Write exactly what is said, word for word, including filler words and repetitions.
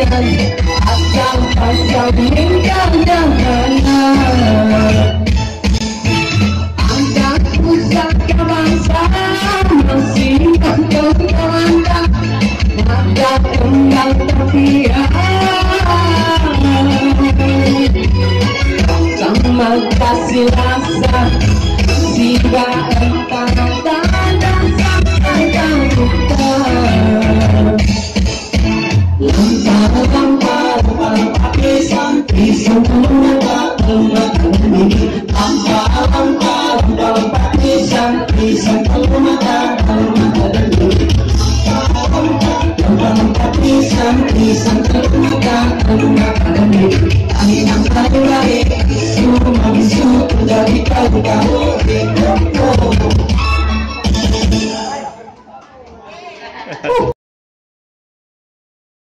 Asal-asal meninggal jangan. Angkat pusaka bangsa masih tertolak, maka kembang terbiar. Sama kasih rasa jiwa entah tanda sampai kau lupa. Lampa-lampa lampa pisang pisang lemah lemah ini. Lampa-lampa lampa pisang pisang lemah lemah ini. Lampa-lampa pisang pisang lemah lemah ini. Angin yang baik, semua bisu dari kau kau.